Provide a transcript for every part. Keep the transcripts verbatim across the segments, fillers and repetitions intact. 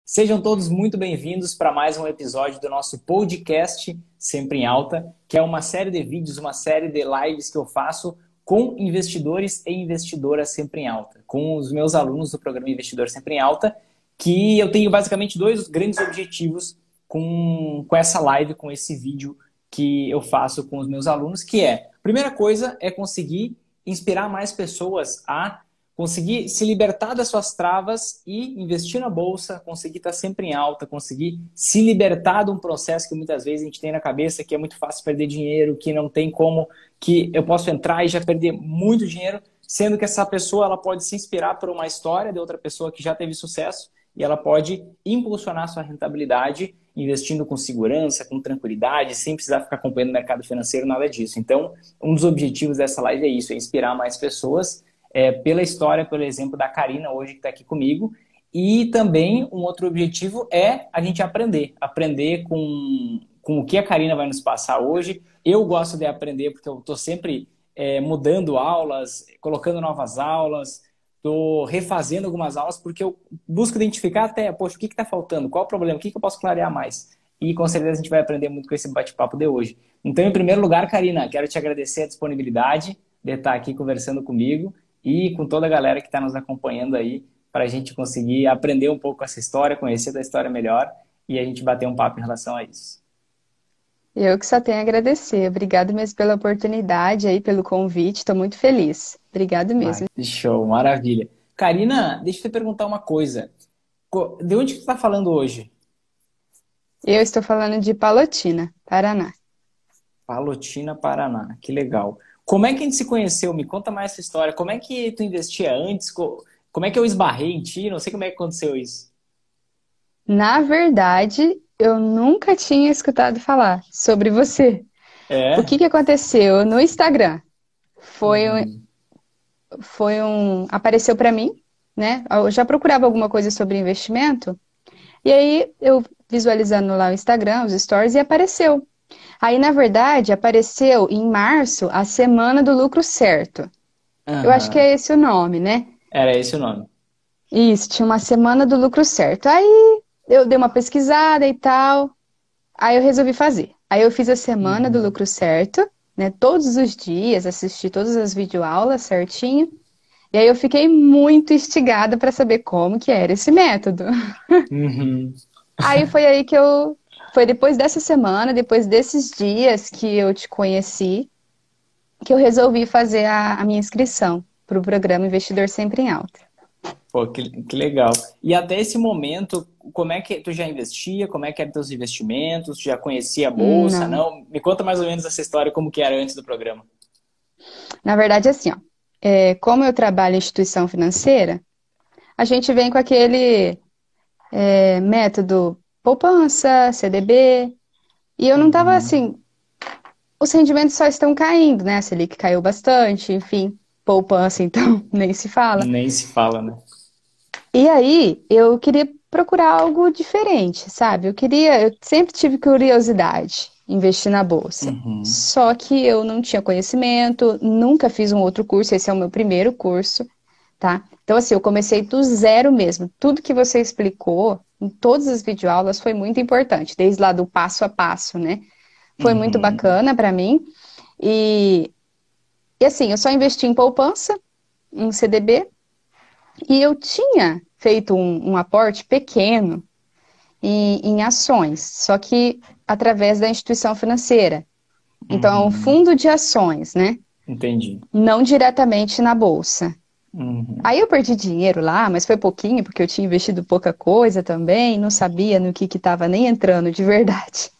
Sejam todos muito bem-vindos para mais um episódio do nosso podcast Sempre em Alta, que é uma série de vídeos, uma série de lives que eu faço com investidores e investidoras sempre em alta, com os meus alunos do programa Investidor Sempre em Alta, que eu tenho basicamente dois grandes objetivos com, com essa live, com esse vídeo que eu faço com os meus alunos, que é, a primeira coisa é conseguir inspirar mais pessoas a conseguir se libertar das suas travas e investir na bolsa, conseguir estar sempre em alta, conseguir se libertar de um processo que muitas vezes a gente tem na cabeça, que é muito fácil perder dinheiro, que não tem como, que eu posso entrar e já perder muito dinheiro, sendo que essa pessoa ela pode se inspirar por uma história de outra pessoa que já teve sucesso e ela pode impulsionar sua rentabilidade investindo com segurança, com tranquilidade, sem precisar ficar acompanhando o mercado financeiro, nada disso. Então, um dos objetivos dessa live é isso, é inspirar mais pessoas É, pela história, pelo exemplo da Karina hoje que está aqui comigo. E também um outro objetivo é a gente aprender. Aprender com, com o que a Karina vai nos passar hoje. Eu gosto de aprender porque eu estou sempre é, mudando aulas, colocando novas aulas, estou refazendo algumas aulas porque eu busco identificar até, poxa, o que está faltando? Qual o problema? O que, que eu posso clarear mais? E com certeza a gente vai aprender muito com esse bate-papo de hoje. Então, em primeiro lugar, Karina, quero te agradecer a disponibilidade de estar aqui conversando comigo e com toda a galera que está nos acompanhando aí, para a gente conseguir aprender um pouco essa história, conhecer da história melhor e a gente bater um papo em relação a isso. Eu que só tenho a agradecer. Obrigado mesmo pela oportunidade aí, pelo convite. Estou muito feliz. Obrigado Ah, mesmo. que show, maravilha. Karina, deixa eu te perguntar uma coisa. De onde que tu está falando hoje? Eu estou falando de Palotina, Paraná. Palotina, Paraná. Que legal. Como é que a gente se conheceu? Me conta mais essa história. Como é que tu investia antes? Como é que eu esbarrei em ti? Não sei como é que aconteceu isso. Na verdade, eu nunca tinha escutado falar sobre você. O que É? que aconteceu no Instagram? Foi, um- Uhum. foi um... Apareceu para mim, né? Eu já procurava alguma coisa sobre investimento. E aí, eu visualizando lá o Instagram, os stories, e apareceu. Aí, na verdade, apareceu em março a Semana do Lucro Certo. Eu acho que Aham. é esse o nome, né? Era esse o nome. Isso, tinha uma Semana do Lucro Certo. Aí eu dei uma pesquisada e tal. Aí eu resolvi fazer. Aí eu fiz a Semana do Uhum. Lucro Certo, né? Todos os dias, assisti todas as videoaulas certinho. E aí eu fiquei muito instigada para saber como que era esse método. Uhum. Aí foi aí que eu. Foi depois dessa semana, depois desses dias que eu te conheci, que eu resolvi fazer a, a minha inscrição para o programa Investidor Sempre em Alta. Pô, que, que legal. E até esse momento, como é que tu já investia? Como é que eram teus investimentos? Tu já conhecia a bolsa? Não. Não? Me conta mais ou menos essa história, como que era antes do programa. Na verdade, assim, ó, é, como eu trabalho em instituição financeira, a gente vem com aquele é, método poupança, C D B, e eu não estava Uhum. assim, os rendimentos só estão caindo, né? A Selic caiu bastante, enfim, poupança, então, nem se fala. Nem se fala, né? E aí, eu queria procurar algo diferente, sabe? Eu queria, eu sempre tive curiosidade em investir na bolsa. Uhum. Só que eu não tinha conhecimento, nunca fiz um outro curso, esse é o meu primeiro curso, tá? Então, assim, eu comecei do zero mesmo. Tudo que você explicou em todas as videoaulas foi muito importante, desde lá do passo a passo, né? Foi muito Uhum. bacana para mim. E, e assim, eu só investi em poupança, em C D B, e eu tinha feito um, um aporte pequeno em, em ações, só que através da instituição financeira. Então, é um Uhum. fundo de ações, né? Entendi. Não diretamente na bolsa. Uhum. Aí eu perdi dinheiro lá, mas foi pouquinho, porque eu tinha investido pouca coisa também, não sabia no que que estava nem entrando de verdade.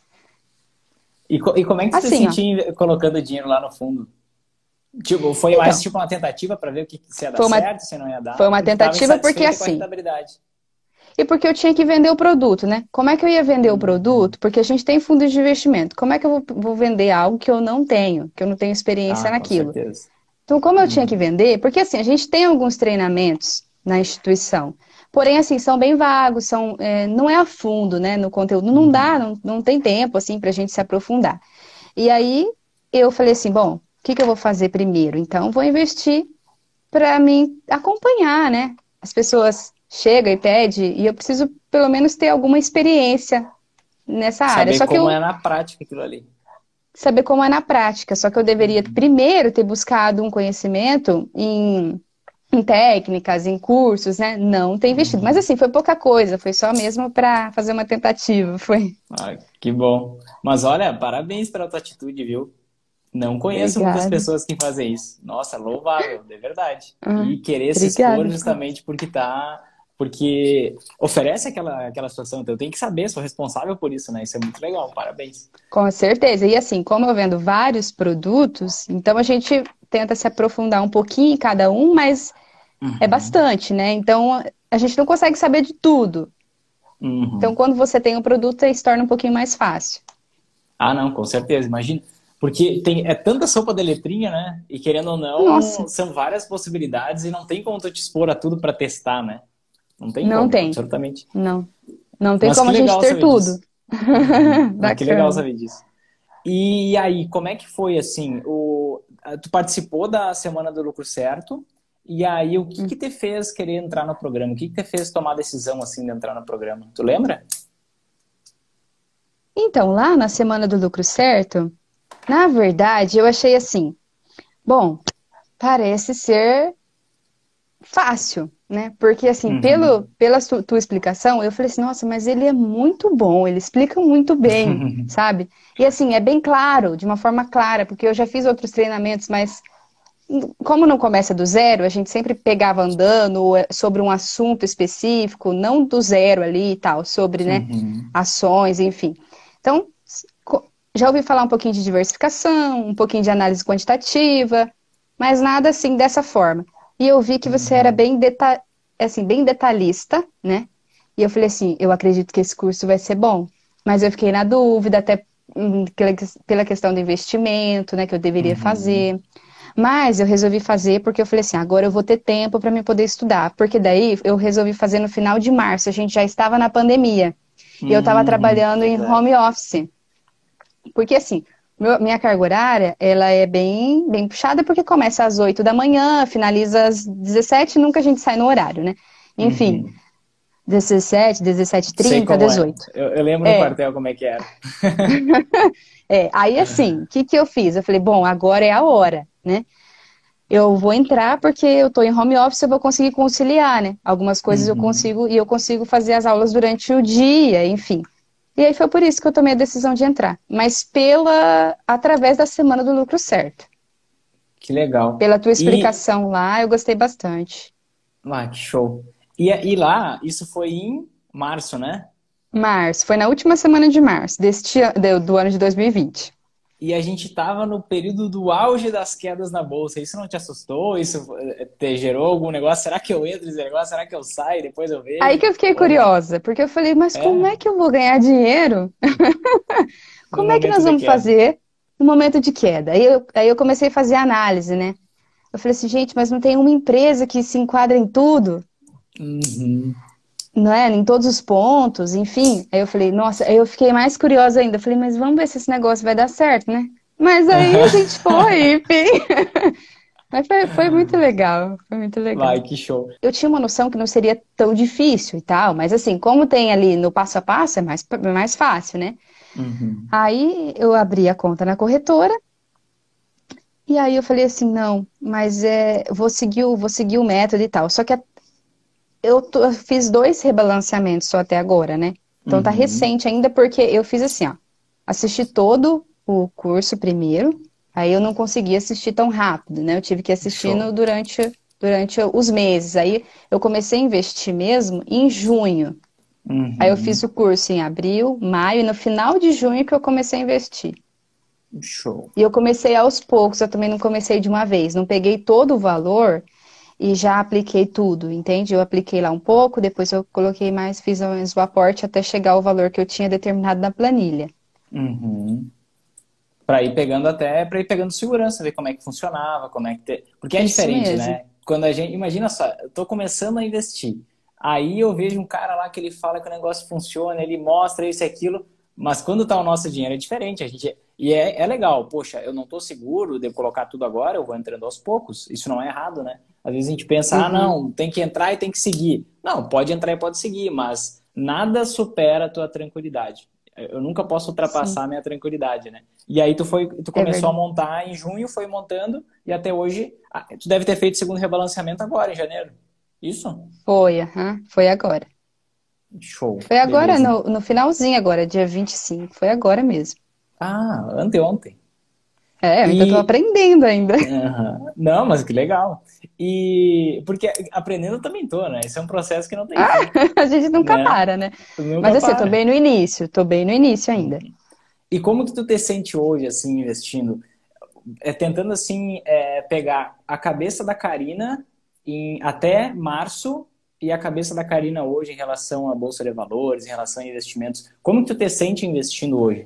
E, co- e como é que tu se Assim, ó. sentia colocando dinheiro lá no fundo? Tipo, foi mais Então, tipo uma tentativa para ver o que, se ia dar foi uma, certo, se não ia foi dar, uma porque estava tentativa porque insatisfeita com a assim, rentabilidade. e porque eu tinha que vender o produto, né? Como é que eu ia vender o Uhum. produto? Porque a gente tem fundos de investimento. Como é que eu vou, vou vender algo que eu não tenho, que eu não tenho experiência Ah, com naquilo? certeza. Então, como eu tinha que Uhum. vender, porque assim, a gente tem alguns treinamentos na instituição, porém, assim, são bem vagos, são, é, não é a fundo, né, no conteúdo, não dá, Uhum. não, não tem tempo, assim, pra gente se aprofundar. E aí, eu falei assim, bom, o que que eu vou fazer primeiro? Então, vou investir para me acompanhar, né, as pessoas. chega e pede, e eu preciso pelo menos ter alguma experiência nessa área. Saber Só que como eu é na prática aquilo ali. saber como é na prática, só que eu deveria Uhum. primeiro ter buscado um conhecimento em, em técnicas, em cursos, né? Não ter investido. Mas Uhum. assim, foi pouca coisa, foi só mesmo para fazer uma tentativa, foi. Ah, que bom. Mas olha, parabéns pela tua atitude, viu? Não conheço muitas Obrigada. pessoas que fazem isso. Nossa, louvável, de verdade. Ah, E querer se expor obrigada. justamente porque tá, porque oferece aquela, aquela situação. Então eu tenho que saber, sou responsável por isso, né? Isso é muito legal, parabéns. Com certeza. E assim, como eu vendo vários produtos, então a gente tenta se aprofundar um pouquinho em cada um, mas é Uhum. bastante, né? Então a gente não consegue saber de tudo. Então, Uhum. quando você tem um produto, aí se torna um pouquinho mais fácil. Ah, não, com certeza, imagina. Porque tem, é tanta sopa de letrinha, né? E querendo ou Nossa, não, são várias possibilidades e não tem como tu te expor a tudo para testar, né? Não tem não como, tem. absolutamente. Não. Não tem Mas como que a gente legal ter saber tudo. disso. Uhum. Ah, que legal Bacana. saber disso. E aí, como é que foi assim? O, tu participou da Semana do Lucro Certo, e aí o que que te fez querer entrar no programa? O que que te fez tomar a decisão assim de entrar no programa? Tu lembra? Então, lá na Semana do Lucro Certo, na verdade, eu achei assim, bom, parece ser fácil, né? Porque assim, Uhum. pelo, pela su- tua explicação, eu falei assim, nossa, mas ele é muito bom, ele explica muito bem, sabe? E assim, é bem claro, de uma forma clara, porque eu já fiz outros treinamentos, mas como não começa do zero, a gente sempre pegava andando é, sobre um assunto específico, não do zero ali e tal, sobre, né, Uhum. ações, enfim. Então, co- já ouvi falar um pouquinho de diversificação, um pouquinho de análise quantitativa, mas nada assim dessa forma. E eu vi que você era Uhum. bem, deta assim, bem detalhista, né? E eu falei assim, eu acredito que esse curso vai ser bom. Mas eu fiquei na dúvida, até hum, pela pela questão do investimento, né, que eu deveria Uhum. fazer. Mas eu resolvi fazer porque eu falei assim, agora eu vou ter tempo para me poder estudar. Porque daí eu resolvi fazer no final de março, a gente já estava na pandemia. E eu estava Uhum. trabalhando em Verdade. home office. Porque assim, meu- minha carga horária, ela é bem, bem puxada porque começa às oito da manhã, finaliza às dezessete, nunca a gente sai no horário, né? Enfim, Uhum. dezessete, dezessete e Sei trinta, como é. dezoito. Eu, eu lembro no É, quartel como é que era. é. Aí assim, o que que eu fiz? Eu falei, bom, agora é a hora, né? Eu vou entrar porque eu estou em home office, eu vou conseguir conciliar, né? Algumas coisas eu Uhum. consigo e eu consigo fazer as aulas durante o dia, enfim. E aí foi por isso que eu tomei a decisão de entrar, mas pela através da Semana do Lucro Certo. Que legal. Pela tua E, explicação lá, eu gostei bastante. ah, que show. E, e lá, isso foi em março, né? Março, foi na última semana de março deste, an- do, do ano de dois mil e vinte. E a gente estava no período do auge das quedas na bolsa. Isso não te assustou? Isso eh, te gerou algum negócio? Será que eu entro nesse negócio? Será que eu saio? Depois eu Aí vejo? que eu fiquei Ou não? curiosa, porque eu falei, mas como É, é que eu vou ganhar dinheiro? no Como é que momento nós da vamos queda. fazer no momento de queda? Aí eu, aí eu comecei a fazer análise, né? Eu falei assim, gente, mas não tem uma empresa que se enquadra em tudo, Uhum. não é? Em todos os pontos, enfim. Aí eu falei, nossa, aí eu fiquei mais curiosa ainda. Eu falei, mas vamos ver se esse negócio vai dar certo, né? Mas aí a gente foi, enfim. Mas foi, foi muito legal, foi muito legal. Vai, que show. Eu tinha uma noção que não seria tão difícil e tal, mas assim, como tem ali no passo a passo, é mais, é mais fácil, né? Uhum. Aí eu abri a conta na corretora e aí eu falei assim, não, mas é, vou seguir o, vou seguir o método e tal. Só que a eu, tô- eu fiz dois rebalanceamentos só até agora, né? Então tá Uhum. recente ainda porque eu fiz assim, ó. Assisti todo o curso primeiro, aí eu não consegui assistir tão rápido, né? Eu tive que ir assistindo Show. durante, durante os meses. Aí eu comecei a investir mesmo em junho. Aí eu fiz Uhum. o curso em abril, maio, e no final de junho que eu comecei a investir. Show. E eu comecei aos poucos, eu também não comecei de uma vez. Não peguei todo o valor e já apliquei tudo, entende? Eu apliquei lá um pouco, depois eu coloquei mais, fiz mais o aporte até chegar ao valor que eu tinha determinado na planilha. Uhum. Para ir pegando até, para ir pegando segurança, ver como é que funcionava, como é que te... porque é Isso diferente, mesmo. né? Quando a gente, imagina só, eu tô começando a investir. Aí eu vejo um cara lá que ele fala que o negócio funciona, ele mostra isso e aquilo, mas quando tá o nosso dinheiro é diferente. A gente, E é, é legal, poxa, eu não estou seguro de colocar tudo agora, eu vou entrando aos poucos. Isso não é errado, né? Às vezes a gente pensa, ah, Uhum. não, tem que entrar e tem que seguir. Não, pode entrar e pode seguir, mas nada supera a tua tranquilidade. Eu nunca posso Sim, ultrapassar a minha tranquilidade, né? E aí tu foi, tu é começou a verdade. montar em junho, foi montando e até hoje, ah, tu deve ter feito o segundo rebalanceamento agora, em janeiro. Isso? Foi, aham, foi agora. Show, Foi agora, beleza. no, no finalzinho agora, dia vinte e cinco. Foi agora mesmo. Ah, anteontem. É, eu ainda tô E aprendendo ainda. aham. Não, mas que legal. E porque aprendendo eu também tô, né? Esse é um processo que não tem Ah, fim, a gente nunca né? para, né? Tu Mas nunca assim, eu tô para. bem no início, tô bem no início ainda. E como que tu te sente hoje, assim, investindo? É, tentando, assim, é, pegar a cabeça da Karina em, até março e a cabeça da Karina hoje em relação à Bolsa de Valores, em relação a investimentos. Como que tu te sente investindo hoje?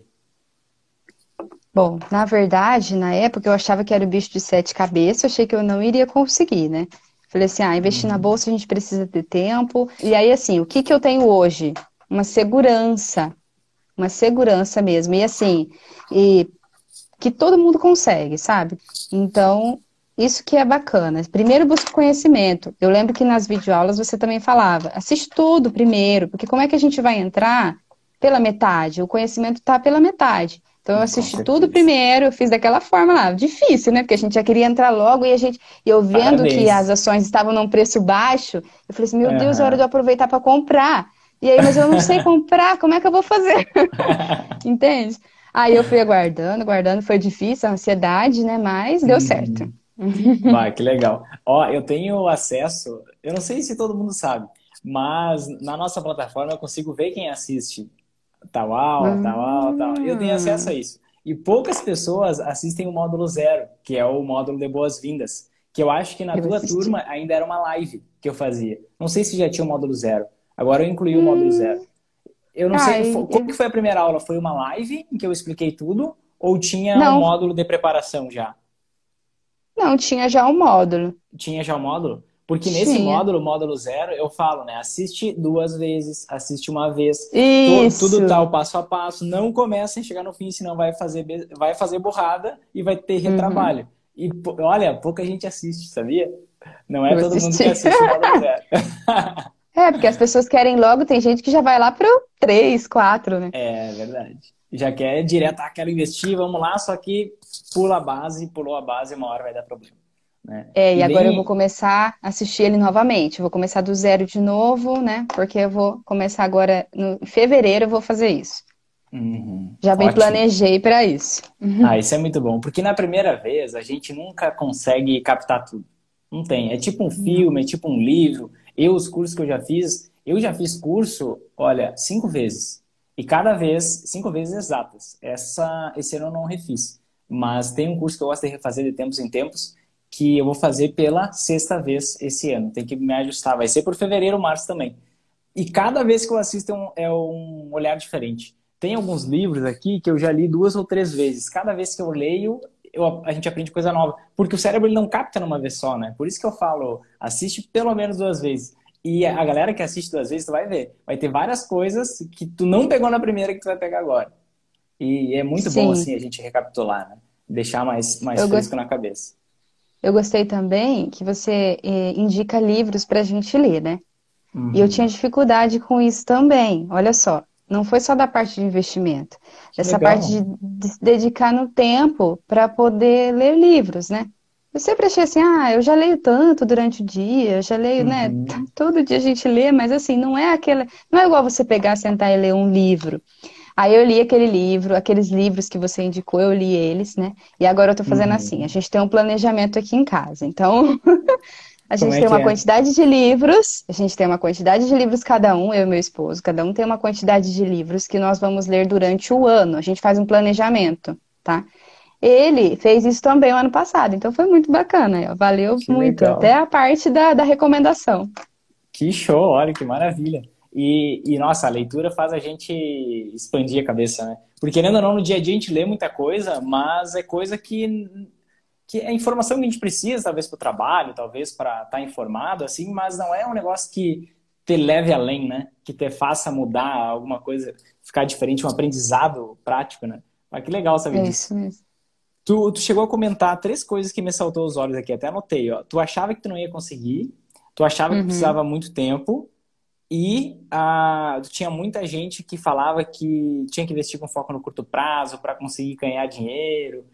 Bom, na verdade, na época eu achava que era o bicho de sete cabeças, eu achei que eu não iria conseguir, né? Falei assim, ah, investir na Uhum. bolsa a gente precisa ter tempo. E aí, assim, o que que eu tenho hoje? Uma segurança, uma segurança mesmo. E assim, e que todo mundo consegue, sabe? Então, isso que é bacana. Primeiro busca conhecimento. Eu lembro que nas videoaulas você também falava, assiste tudo primeiro, porque como é que a gente vai entrar pela metade? O conhecimento está pela metade. Então eu Com assisti tudo certeza. primeiro, eu fiz daquela forma lá, difícil, né? Porque a gente já queria entrar logo e a gente, e eu vendo que as Parabéns. ações estavam num preço baixo, eu falei assim, meu Deus, é hora de eu Aham. aproveitar para comprar. E aí, mas eu não sei comprar, como é que eu vou fazer? Entende? Aí eu fui aguardando, aguardando, foi difícil, a ansiedade, né? Mas deu certo. Uhum. Vai, que legal. Ó, eu tenho acesso, eu não sei se todo mundo sabe, mas na nossa plataforma eu consigo ver quem assiste tal aula, tal aula, tal. Eu tenho acesso a Hum, isso. E poucas pessoas assistem o módulo zero, que é o módulo de boas-vindas, que eu acho que na eu tua assisti. turma ainda era uma live que eu fazia. Não sei se já tinha o módulo zero. Agora eu incluí o módulo zero. Hum, Eu não sei, ai, fo- como que eu- foi a primeira aula? Foi uma live em que eu expliquei tudo ou tinha um não, módulo de preparação já? não, tinha já um módulo. Tinha já o módulo? Porque nesse Tinha. módulo, módulo zero, eu falo, né? Assiste duas vezes, assiste uma vez, to- tudo Isso. tal, passo a passo. Não começa a chegar no fim, senão vai fazer, be- vai fazer borrada e vai ter Uhum, retrabalho. E pô, olha, pouca gente assiste, sabia? Não é eu todo mundo que assisti. assiste o módulo zero. É, porque as pessoas querem logo, tem gente que já vai lá pro três, quatro, né? É verdade. Já quer direto, ah, quero investir, vamos lá, só que pula a base, pulou a base, uma hora vai dar problema, né? É, e E agora eu vou bem, começar a assistir ele novamente. Eu vou começar do zero de novo, né? Porque eu vou começar agora, no em fevereiro eu vou fazer isso. uhum, Já me ótimo. planejei para isso. Ah, isso é muito bom, porque na primeira vez a gente nunca consegue captar tudo. Não tem. É tipo um Não. filme, é tipo um livro. Eu, os cursos que eu já fiz, eu já fiz curso, olha, cinco vezes. E cada vez, cinco vezes exatas. Essa, esse ano eu não refiz. Mas tem um curso que eu gosto de refazer de tempos em tempos, que eu vou fazer pela sexta vez esse ano. Tem que me ajustar. Vai ser por fevereiro ou março também. E cada vez que eu assisto é um, é um olhar diferente. Tem alguns livros aqui que eu já li duas ou três vezes. Cada vez que eu leio, eu, a gente aprende coisa nova. Porque o cérebro ele não capta numa vez só, né? Por isso que eu falo, assiste pelo menos duas vezes. E a galera que assiste duas vezes, tu vai ver. Vai ter várias coisas que tu não pegou na primeira que tu vai pegar agora. E é muito bom, Sim, assim, a gente recapitular, né? Deixar mais, mais eu, fresco gos- na cabeça. eu gostei também que você eh, indica livros para a gente ler, né? E eu tinha Uhum. dificuldade com isso também. Olha só, não foi só da parte de investimento, Que dessa parte legal. de, de se dedicar no tempo para poder ler livros, né? Eu sempre achei assim, ah, eu já leio tanto durante o dia, eu já leio, né? Uhum. Todo dia a gente lê, mas assim, não é aquele, não é igual você pegar, sentar e ler um livro. Aí eu li aquele livro, aqueles livros que você indicou, eu li eles, né? E agora eu tô fazendo assim, a Uhum. gente tem um planejamento aqui em casa. Então, a Como gente é tem que uma é? quantidade de livros, a gente tem uma quantidade de livros cada um, eu e meu esposo, cada um tem uma quantidade de livros que nós vamos ler durante o ano. A gente faz um planejamento, tá? Ele fez isso também o ano passado, então foi muito bacana, valeu Que muito, até legal. a parte da, da recomendação. Que show, olha que maravilha. E, e, nossa, a leitura faz a gente expandir a cabeça, né? Porque, querendo ou não, no dia a dia a gente lê muita coisa, mas é coisa que, que é informação que a gente precisa, talvez para o trabalho, talvez para estar informado, assim, mas não é um negócio que te leve além, né? Que te faça mudar alguma coisa, ficar diferente, um aprendizado prático, né? Mas que legal saber É disso. isso mesmo. Tu, tu chegou a comentar três coisas que me saltou os olhos aqui, até anotei, ó. Tu achava que tu não ia conseguir, tu achava que Uhum. precisava muito tempo e ah, tinha muita gente que falava que tinha que investir com foco no curto prazo para conseguir ganhar dinheiro.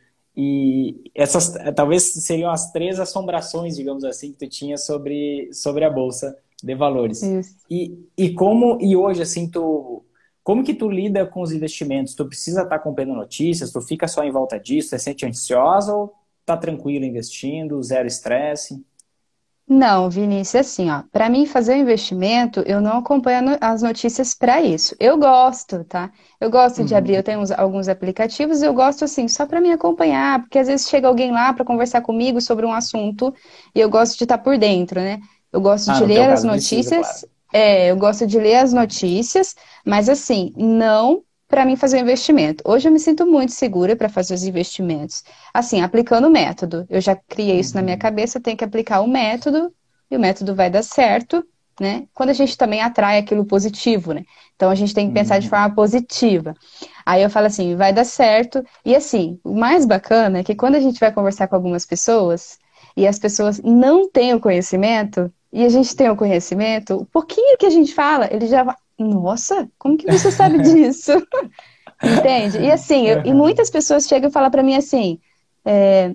E essas eh, talvez seriam as três assombrações, digamos assim, que tu tinha sobre, sobre a bolsa de valores. Isso. E, e como e hoje assim tu como que tu lida com os investimentos? Tu precisa estar acompanhando notícias? Tu fica só em volta disso? Tu se sente ansiosa ou tá tranquilo investindo, zero estresse? Não, Vinícius, assim, ó, para mim fazer o investimento, eu não acompanho no- as notícias para isso. Eu gosto, tá? Eu gosto de abrir, eu Uhum. tenho uns- alguns aplicativos, eu gosto assim, só para me acompanhar, porque às vezes chega alguém lá para conversar comigo sobre um assunto e eu gosto de estar por dentro, né? Eu gosto Ah, de no teu ler as caso precisa, claro. notícias, é, eu gosto de ler as notícias, mas assim, não para mim fazer o investimento. Hoje eu me sinto muito segura para fazer os investimentos. Assim, aplicando o método. Eu já criei isso na minha Uhum. cabeça, eu tenho que aplicar o método e o método vai dar certo, né? Quando a gente também atrai aquilo positivo, né? Então a gente tem que pensar de Uhum. forma positiva. Aí eu falo assim, vai dar certo. E assim, o mais bacana é que quando a gente vai conversar com algumas pessoas e as pessoas não têm o conhecimento e a gente tem o conhecimento, o pouquinho que a gente fala, ele já vai, nossa, como que você sabe disso? Entende? E assim, eu- e Uhum. muitas pessoas chegam e falam para mim assim, é,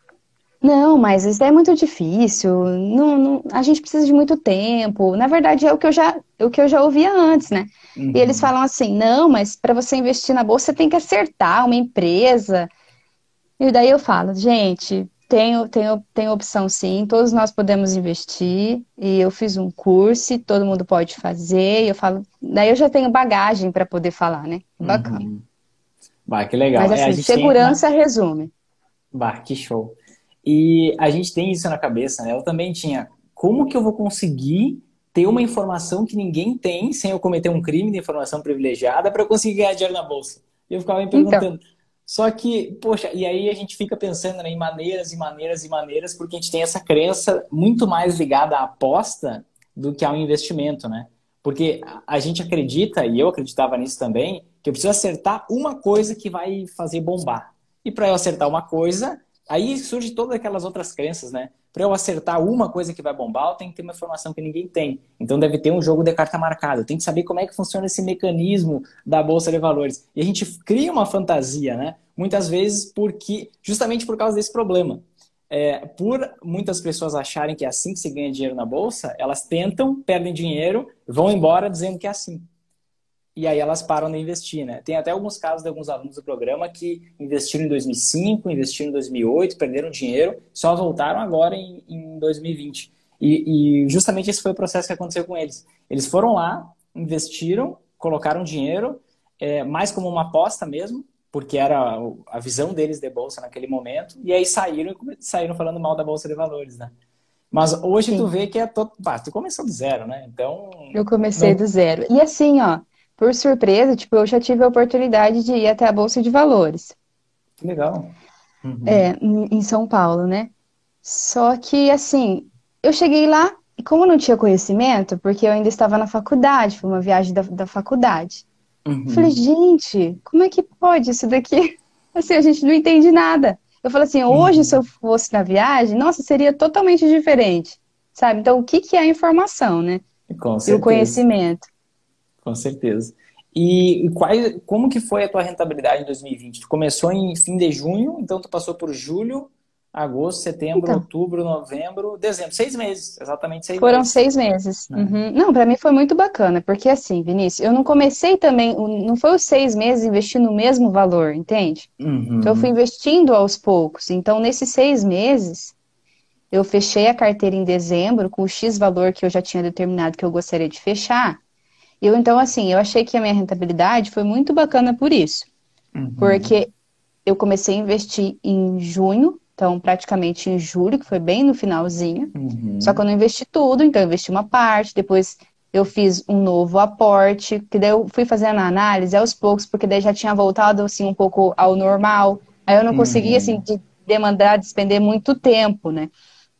não, mas isso é muito difícil. Não, não- a gente precisa de muito tempo. Na verdade, é o que eu já, o que eu já ouvia antes, né? E eles Uhum. falam assim: não, mas para você investir na bolsa, você tem que acertar uma empresa. E daí eu falo, gente, tem, tem, tem opção sim, todos nós podemos investir. E eu fiz um curso, e todo mundo pode fazer. E eu falo, daí eu já tenho bagagem para poder falar, né? Bacana. Uhum. Bah, que Mas legal. É, a assim, gente tem na... segurança resume. Bah, que show. E a gente tem isso na cabeça, né? Eu também tinha. Como que eu vou conseguir ter uma informação que ninguém tem sem eu cometer um crime de informação privilegiada para eu conseguir ganhar dinheiro na bolsa? E eu ficava me Então, perguntando. Só que, poxa, e aí a gente fica pensando, né, em maneiras e maneiras e maneiras, porque a gente tem essa crença muito mais ligada à aposta do que ao investimento, né? Porque a a gente acredita, e eu acreditava nisso também, que eu preciso acertar uma coisa que vai fazer bombar. E para eu acertar uma coisa, aí surge todas aquelas outras crenças, né? Para eu acertar uma coisa que vai bombar, eu tenho que ter uma informação que ninguém tem. Então deve ter um jogo de carta marcada. Eu tenho que saber como é que funciona esse mecanismo da bolsa de valores. E a gente cria uma fantasia, né? Muitas vezes porque justamente por causa desse problema. É, por muitas pessoas acharem que é assim que se ganha dinheiro na bolsa, elas tentam, perdem dinheiro, vão embora dizendo que é assim. E aí elas param de investir, né? Tem até alguns casos de alguns alunos do programa que investiram em dois mil e cinco, investiram em dois mil e oito, perderam dinheiro, só voltaram agora em, em dois mil e vinte. E, e justamente esse foi o processo que aconteceu com eles. Eles foram lá, investiram, colocaram dinheiro, é, mais como uma aposta mesmo, porque era a visão deles de bolsa naquele momento, e aí saíram saíram falando mal da bolsa de valores, né? Mas hoje tu sim. vê que é todo... Pá, tu começou do zero, né? Então, Eu comecei do não... zero. E assim, ó, por surpresa, tipo, eu já tive a oportunidade de ir até a Bolsa de Valores, Que legal. Uhum. é, em em São Paulo, né? Só que, assim, eu cheguei lá e como eu não tinha conhecimento, porque eu ainda estava na faculdade, foi uma viagem da, da faculdade. Eu falei, Uhum. gente, como é que pode isso daqui? Assim, a gente não entende nada. Eu falei assim, hoje, se eu Uhum. fosse na viagem, nossa, seria totalmente diferente, sabe? Então, o que que é a informação, né? Com E o certeza, conhecimento. com certeza. E, e quais, como que foi a tua rentabilidade em dois mil e vinte? Tu começou em fim de junho, então tu passou por julho, agosto, setembro, Então, outubro, novembro, dezembro, seis meses, exatamente seis foram meses, seis meses. né? Uhum. Não, para mim foi muito bacana, porque assim, Vinícius, eu não comecei também, o- não foi os seis meses investindo o mesmo valor, entende? Então eu fui Uhum. investindo aos poucos. Então, nesses seis meses, eu fechei a carteira em dezembro com o X valor que eu já tinha determinado que eu gostaria de fechar. Eu, então, assim, eu achei que a minha rentabilidade foi muito bacana por isso. Uhum. Porque eu comecei a investir em junho, então praticamente em julho, que foi bem no finalzinho. Só que eu Uhum. não investi tudo, então eu investi uma parte, depois eu fiz um novo aporte, que daí eu fui fazendo a análise aos poucos, porque daí já tinha voltado assim um pouco ao normal. Aí eu não conseguia assim Uhum. de demandar, despender muito tempo, né?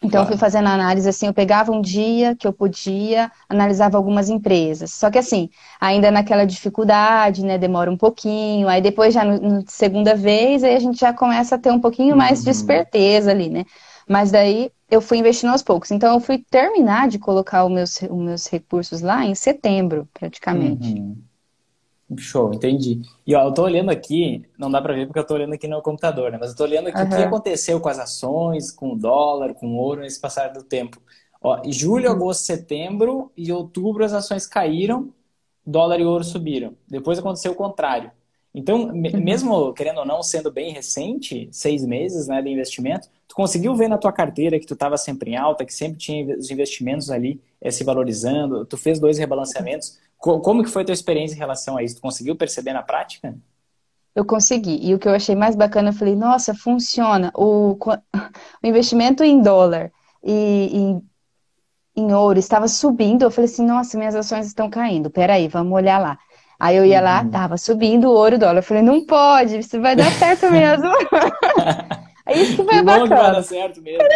Então, eu fui Claro. fazendo análise, assim, eu pegava um dia que eu podia, analisava algumas empresas. Só que, assim, ainda naquela dificuldade, né, demora um pouquinho. Aí depois, já no, no segunda vez, aí a gente já começa a ter um pouquinho mais de Uhum. esperteza ali, né? Mas daí, eu fui investindo aos poucos. Então, eu fui terminar de colocar os meus, os meus recursos lá em setembro, praticamente. Uhum. Show, entendi. E ó, eu tô olhando aqui, não dá pra ver porque eu tô olhando aqui no computador, né? Mas eu tô olhando aqui o que Aham. aconteceu com as ações, com o dólar, com o ouro nesse passar do tempo. Ó, em julho, Uhum. agosto, setembro e outubro as ações caíram, dólar e ouro subiram. Depois aconteceu o contrário. Então, me- Uhum. mesmo querendo ou não, sendo bem recente, seis meses, né, de investimento, tu conseguiu ver na tua carteira que tu estava sempre em alta, que sempre tinha os investimentos ali eh, se valorizando, tu fez dois rebalanceamentos. Co- Como que foi a tua experiência em relação a isso? Tu conseguiu perceber na prática? Eu consegui. E o que eu achei mais bacana, eu falei, nossa, funciona. O, o investimento em dólar e em em ouro, estava subindo. Eu falei assim, nossa, minhas ações estão caindo. Peraí, vamos olhar lá. Aí eu ia lá, Uhum. tava subindo o ouro, o dólar. Eu falei, não pode, isso vai dar certo mesmo. É isso que Que foi bom que vai dar bacana. certo mesmo.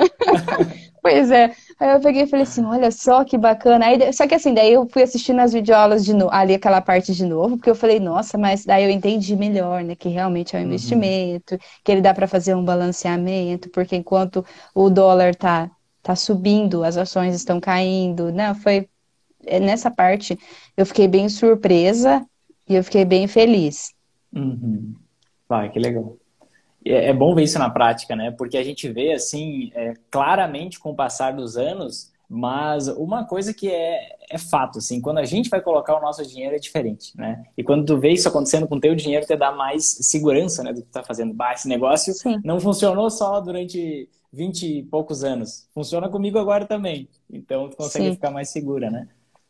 Pois é. Aí eu peguei e falei assim, olha só que bacana. Aí, só que assim, daí eu fui assistindo as videoaulas de novo, ali aquela parte de novo, porque eu falei, nossa, mas daí eu entendi melhor, né, que realmente é um Uhum. investimento, que ele dá para fazer um balanceamento, porque enquanto o dólar tá tá subindo, as ações estão caindo. Não, foi é, nessa parte eu fiquei bem surpresa e eu fiquei bem feliz. Uhum. Vai, que legal. É é bom ver isso na prática, né? Porque a gente vê, assim, é, claramente com o passar dos anos, mas uma coisa que é, é fato, assim, quando a gente vai colocar o nosso dinheiro é diferente, né? E quando tu vê isso acontecendo com o teu dinheiro, te dá mais segurança, né, do que tu tá fazendo. Bah, esse negócio Sim, não funcionou só durante vinte e poucos anos. Funciona comigo agora também. Então, tu consegue sim. ficar mais segura, né?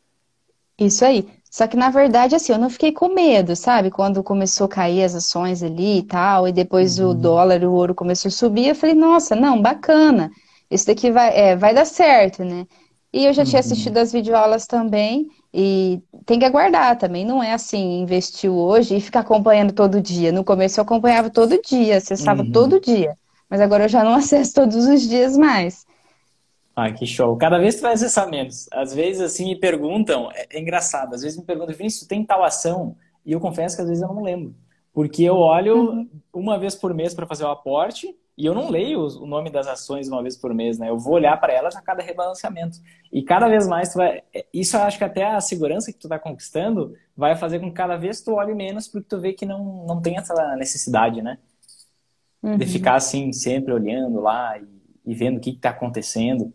Isso aí. Só que na verdade, assim, eu não fiquei com medo, sabe? Quando começou a cair as ações ali e tal, e depois o Uhum. dólar e o ouro começou a subir, eu falei, nossa, não, bacana. Isso daqui vai, é, vai dar certo, né? E eu já tinha assistido Uhum. as videoaulas também, e tem que aguardar também. Não é assim, investiu hoje e ficar acompanhando todo dia. No começo eu acompanhava todo dia, acessava todo Uhum. dia. Mas agora eu já não acesso todos os dias mais. Ah, que show. Cada vez tu vai acessar menos. Às vezes, assim, me perguntam, é, é engraçado, às vezes me perguntam, Vinícius, tem tal ação? E eu confesso que às vezes eu não lembro. Porque eu olho Uhum. uma vez por mês para fazer o aporte e eu não leio os- o nome das ações uma vez por mês, né? Eu vou olhar para elas a cada rebalanceamento. E cada vez mais tu vai. é, Isso eu acho que até a segurança que tu tá conquistando vai fazer com que cada vez tu olhe menos porque tu vê que não, não tem essa necessidade, né? De Uhum. ficar assim, sempre olhando lá e, e vendo o que está acontecendo.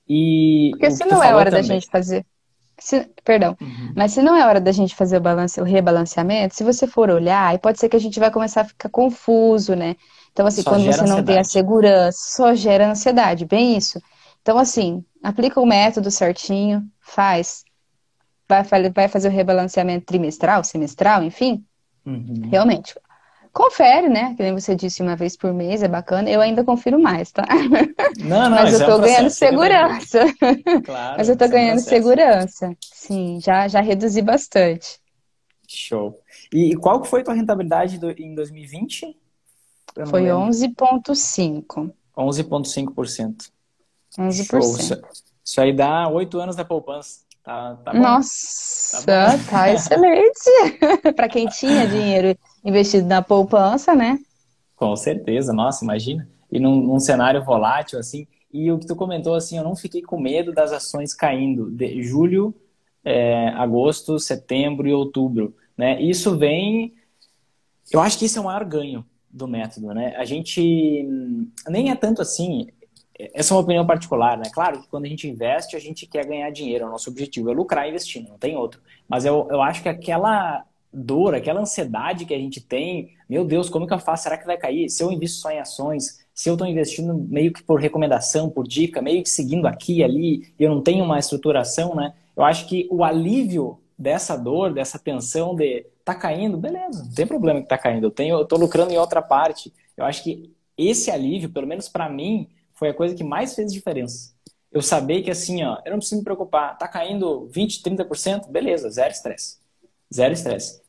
E Porque o se que tu não é falou hora da também. gente fazer Se- perdão, Uhum. mas se não é hora da gente fazer o balance, o rebalanceamento, se você for olhar, aí pode ser que a gente vai começar a ficar confuso, né? Então, assim, Só quando gera você não tem a ansiedade. segurança, só gera ansiedade, bem isso. Então, assim, aplica o método certinho, faz, vai, fa- vai fazer o rebalanceamento trimestral, semestral, enfim, Uhum. realmente. Confere, né? Que nem você disse uma vez por mês, é bacana. Eu ainda confiro mais, tá? Não, não, Mas eu isso é um tô ganhando processo, fica tranquilo. segurança. Mas eu Claro, tô isso é um ganhando processo. segurança. Sim, já, já reduzi bastante. Show. E, e qual que foi tua rentabilidade do- em dois mil e vinte? Eu não Foi lembro. onze vírgula cinco. onze vírgula cinco por cento. Show. Isso, onze por cento. isso aí dá oito anos da poupança. Tá, tá bom, tá bom. Nossa, tá excelente. Para quem tinha dinheiro investido na poupança, né? Com certeza, nossa, imagina. E num, num cenário volátil assim. E o que tu comentou assim, eu não fiquei com medo das ações caindo de julho, é, agosto, setembro e outubro, né? Isso vem, eu acho que esse é o maior ganho do método, né? A gente hum, nem é tanto assim. Essa é uma opinião particular, né? Claro que quando a gente investe, a gente quer ganhar dinheiro. O nosso objetivo é lucrar investindo, não tem outro. Mas eu, eu acho que aquela dor, aquela ansiedade que a gente tem, meu Deus, como que eu faço? Será que vai cair? Se eu invisto só em ações, se eu estou investindo meio que por recomendação, por dica, meio que seguindo aqui e ali, e eu não tenho uma estruturação, né? Eu acho que o alívio dessa dor, dessa tensão de tá caindo, beleza, não tem problema que tá caindo. Eu tenho, eu tô lucrando em outra parte. Eu acho que esse alívio, pelo menos para mim, foi a coisa que mais fez diferença. Eu saber que assim, ó, eu não preciso me preocupar. Tá caindo vinte, trinta por cento? Beleza, zero estresse. Zero estresse.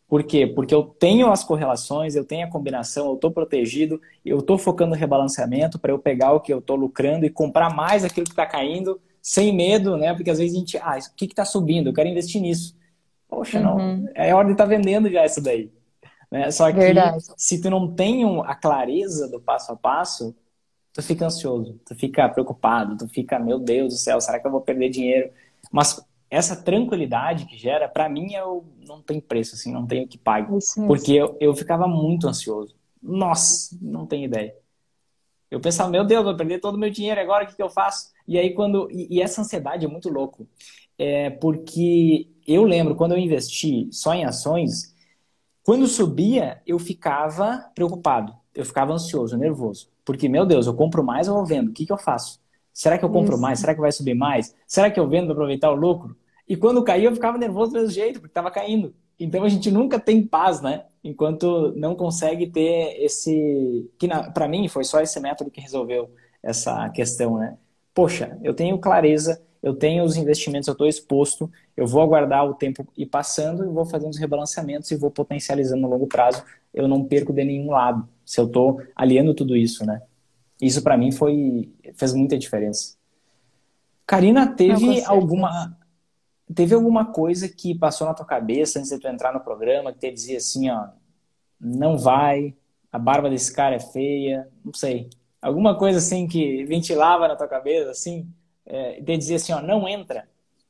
Por quê? Porque eu tenho as correlações, eu tenho a combinação, eu estou protegido, eu estou focando no rebalanceamento para eu pegar o que eu estou lucrando e comprar mais aquilo que está caindo, sem medo, né? Porque às vezes a gente, ah, o que está subindo? Eu quero investir nisso. Poxa, não, Uhum. é hora de estar vendendo já isso daí. Né? Só que Verdade. se tu não tem um- a clareza do passo a passo, tu fica ansioso, tu fica preocupado, tu fica, meu Deus do céu, será que eu vou perder dinheiro? Mas essa tranquilidade que gera, para mim, eu não tem preço, assim, não tem o que pague. É isso Porque mesmo. eu, eu ficava muito ansioso. Nossa, não tem ideia. Eu pensava, meu Deus, vou perder todo o meu dinheiro agora, o que, que eu faço? E aí quando. E, e essa ansiedade é muito louco. É porque eu lembro, quando eu investi só em ações, quando subia, eu ficava preocupado, eu ficava ansioso, nervoso. Porque, meu Deus, eu compro mais ou eu vendo? O que, que eu faço? Será que eu compro Isso. mais? Será que vai subir mais? Será que eu vendo para aproveitar o lucro? E quando caía, eu ficava nervoso do mesmo jeito, porque estava caindo. Então a gente nunca tem paz, né? Enquanto não consegue ter esse. Que para mim foi só esse método que resolveu essa questão, né? Poxa, eu tenho clareza, eu tenho os investimentos, eu estou exposto, eu vou aguardar o tempo ir passando e vou fazendo os rebalanceamentos e vou potencializando no longo prazo. Eu não perco de nenhum lado, se eu estou aliando tudo isso, né? Isso para mim foi fez muita diferença. Karina, Não, com teve certeza. alguma teve alguma coisa que passou na tua cabeça antes de tu entrar no programa que te dizia assim, ó, não vai, a barba desse cara é feia, não sei. Alguma coisa assim que ventilava na tua cabeça, assim, é, te dizia assim, ó, não entra.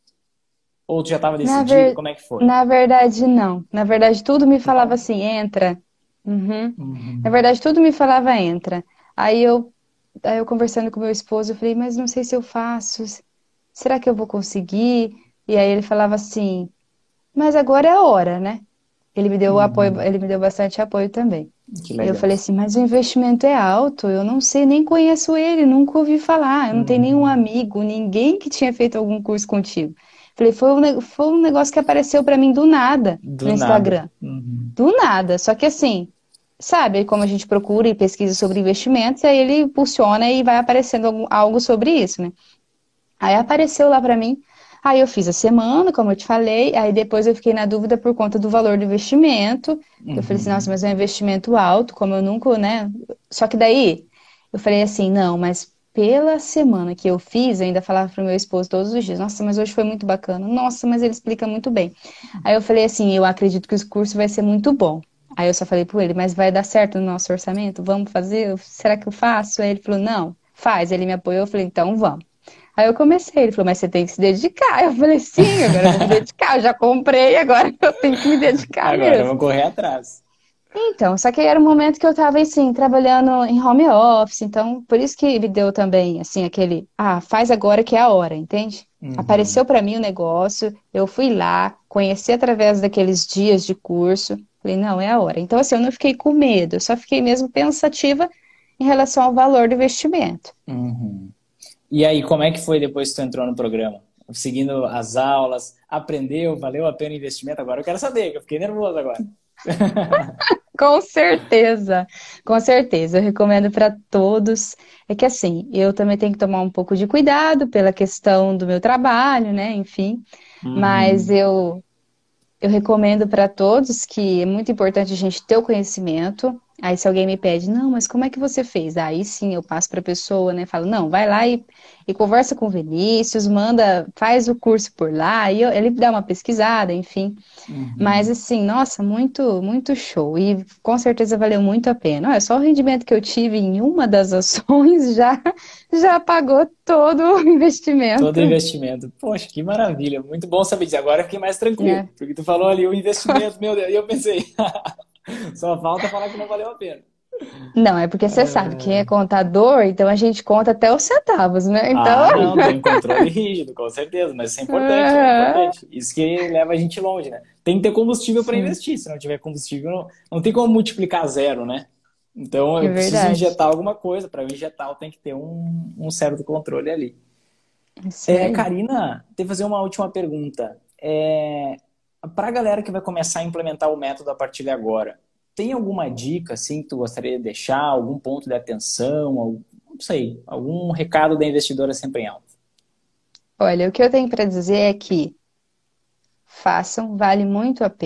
Ou tu já estava Na decidido? ver... Como é que foi? Na verdade, não. Na verdade, tudo me falava Não? assim, entra. Uhum. Na Uhum. verdade, tudo me falava, entra. Aí eu, aí eu conversando com meu esposo, eu falei, mas não sei se eu faço. Será que eu vou conseguir? E aí ele falava assim, mas agora é a hora, né? Ele me deu o apoio, Uhum. ele me deu bastante apoio também. Que Aí eu legal. falei assim, mas o investimento é alto, eu não sei, nem conheço ele, nunca ouvi falar, eu não tenho nenhum Uhum. amigo, ninguém que tinha feito algum curso contigo. Falei, foi um, ne- foi um negócio que apareceu pra mim do nada no Do nada. Instagram. Uhum. Do nada. Só que assim, sabe como a gente procura e pesquisa sobre investimentos, aí ele impulsiona e vai aparecendo algum- algo sobre isso, né? Aí apareceu lá pra mim. Aí eu fiz a semana, como eu te falei, aí depois eu fiquei na dúvida por conta do valor do investimento. Eu falei assim, nossa, Uhum. mas é um investimento alto, como eu nunca, né? Só que daí eu falei assim, não, mas pela semana que eu fiz, eu ainda falava pro meu esposo todos os dias, nossa, mas hoje foi muito bacana. Nossa, mas ele explica muito bem. Aí eu falei assim, eu acredito que o curso vai ser muito bom. Aí eu só falei pro ele, mas vai dar certo no nosso orçamento? Vamos fazer? Será que eu faço? Aí ele falou, não, faz. Ele me apoiou, eu falei, então vamos. Aí eu comecei, ele falou, mas você tem que se dedicar. Eu falei, sim, agora eu vou me dedicar, eu já comprei, agora eu tenho que me dedicar Agora mesmo. vamos correr atrás. Então, só que aí era um momento que eu estava, assim, trabalhando em home office, então, por isso que me deu também, assim, aquele, ah, faz agora que é a hora, entende? Apareceu Uhum. para mim o negócio, eu fui lá, conheci através daqueles dias de curso, falei, não, é a hora. Então, assim, eu não fiquei com medo, eu só fiquei mesmo pensativa em relação ao valor do investimento. Uhum. E aí, como é que foi depois que tu entrou no programa? Seguindo as aulas, aprendeu, valeu a pena o investimento? Agora eu quero saber, que eu fiquei nervoso agora. Com certeza, com certeza. Eu recomendo para todos. É que assim, eu também tenho que tomar um pouco de cuidado pela questão do meu trabalho, né? Enfim, mas Uhum. eu eu recomendo para todos que é muito importante a gente ter o conhecimento. Aí, se alguém me pede, não, mas como é que você fez? Aí sim eu passo para a pessoa, né? Falo, não, vai lá e, e conversa com o Vinícius, manda, faz o curso por lá, e eu- ele dá uma pesquisada, enfim. Mas Uhum. assim, nossa, muito, muito show. E com certeza valeu muito a pena. Olha, só o rendimento que eu tive em uma das ações já, já pagou todo o Todo investimento, investimento. Poxa, que maravilha. Muito bom saber disso. Agora eu fiquei mais tranquilo. né? Porque tu falou ali o investimento, meu Deus. E eu pensei, só falta falar que não valeu a pena. Não, é porque você sabe, quem é contador, então a gente conta até os centavos, né? Então, Ah, não, tem um controle rígido, com certeza, mas isso é importante, é importante. Isso que leva a gente longe, né? Tem que ter combustível para sim, investir. Se não tiver combustível, não, não tem como multiplicar zero, né? Então é eu preciso verdade. injetar alguma coisa. Para eu injetar, eu tenho que ter um, um certo controle ali. Isso É, aí. Karina, tem que fazer uma última pergunta. É, para a galera que vai começar a implementar o método a partir de agora, tem alguma dica assim que tu gostaria de deixar, algum ponto de atenção, algum, não sei, algum recado da investidora sempre em alta? Olha, o que eu tenho para dizer é que façam, vale muito a pena.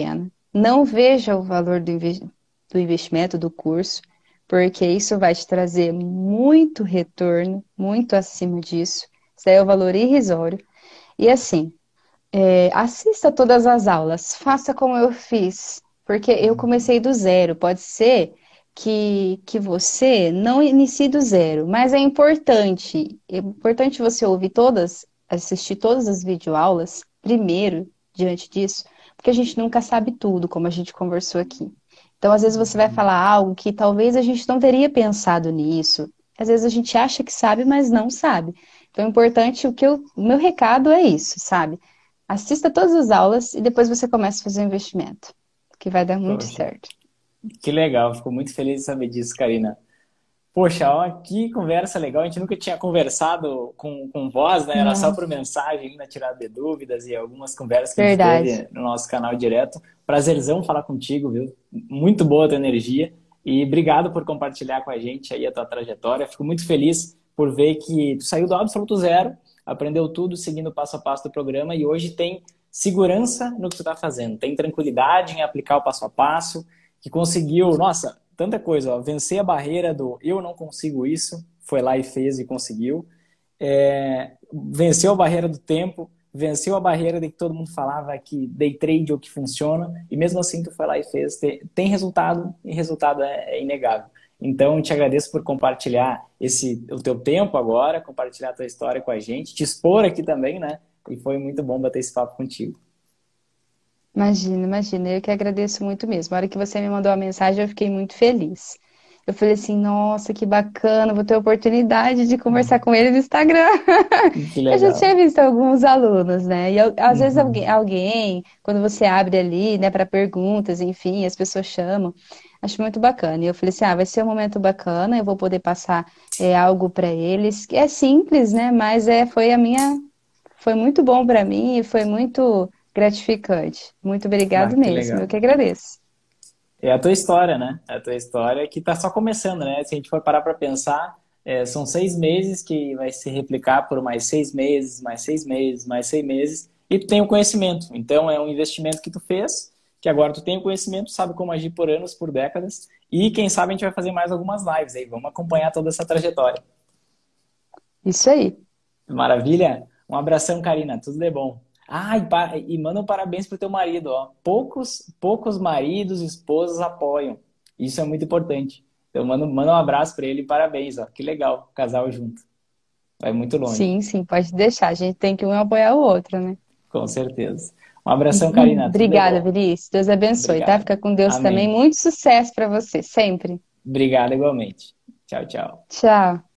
Não veja o valor do inve- do investimento do curso, porque isso vai te trazer muito retorno, muito acima disso. Isso aí é o valor irrisório. E assim, é, assista todas as aulas, faça como eu fiz, porque eu comecei do zero. Pode ser que, que você não inicie do zero, mas é importante, é importante você ouvir todas, assistir todas as videoaulas primeiro, diante disso, porque a gente nunca sabe tudo, como a gente conversou aqui. Então, às vezes você vai Uhum. falar algo que talvez a gente não teria pensado nisso. Às vezes a gente acha que sabe, mas não sabe. Então, é importante, o que eu, o meu recado é isso, sabe? Assista todas as aulas e depois você começa a fazer o investimento, que vai dar muito Poxa, certo. que legal, fico muito feliz de saber disso, Karina. Poxa, ó, que conversa legal. A gente nunca tinha conversado com, com voz, né? Era só Não, por mensagem, na tirada de dúvidas e algumas conversas que a gente verdade. teve no nosso canal direto. Prazerzão falar contigo, viu? Muito boa a tua energia e obrigado por compartilhar com a gente aí a tua trajetória. Fico muito feliz por ver que tu saiu do absoluto zero, aprendeu tudo seguindo o passo a passo do programa e hoje tem segurança no que tu está fazendo, tem tranquilidade em aplicar o passo a passo, que conseguiu, nossa, tanta coisa, ó, vencer a barreira do eu não consigo isso, foi lá e fez e conseguiu. É, venceu a barreira do tempo, venceu a barreira de que todo mundo falava que day trade é o que funciona, e mesmo assim tu foi lá e fez. Tem, tem resultado, e resultado é, é inegável. Então, te agradeço por compartilhar esse, o teu tempo agora, compartilhar a tua história com a gente, te expor aqui também, né? E foi muito bom bater esse papo contigo. Imagina, imagina. Eu que agradeço muito mesmo. A hora que você me mandou a mensagem, eu fiquei muito feliz. Eu falei assim, nossa, que bacana, vou ter a oportunidade de conversar com ele no Instagram. Que Eu já tinha legal. visto alguns alunos, né? E eu- às vezes alguém, Uhum. alguém, quando você abre ali, né, para perguntas, enfim, as pessoas chamam. Acho muito bacana. E eu falei assim, ah, vai ser um momento bacana, eu vou poder passar é, algo para eles. É simples, né? Mas é, foi a minha, foi muito bom para mim e foi muito gratificante. Muito Ah, obrigado que mesmo. Eu legal. que agradeço. É a tua história, né? É a tua história que está só começando, né? Se a gente for parar para pensar, é, são seis meses que vai se replicar por mais seis meses, mais seis meses, mais seis meses, e tu tem o conhecimento. Então, é um investimento que tu fez, que agora tu tem o conhecimento, sabe como agir por anos, por décadas, e quem sabe a gente vai fazer mais algumas lives aí. Vamos acompanhar toda essa trajetória. Isso aí. Maravilha? Um abração, Karina. Tudo de bom. Ah, e, pa- e manda um parabéns pro teu marido, ó. Poucos, poucos maridos e esposas apoiam. Isso é muito importante. Então, manda, manda um abraço para ele e parabéns, ó. Que legal, casal junto. Vai muito longe, Sim, sim, pode deixar. A gente tem que um apoiar o outro, né? com certeza. Um abração, Karina. Tudo de Obrigada, bom. Vinícius. Deus abençoe, tá? Obrigado. Fica com Deus também. Amém. Muito sucesso para você, sempre. Obrigado igualmente. Tchau, tchau. Tchau.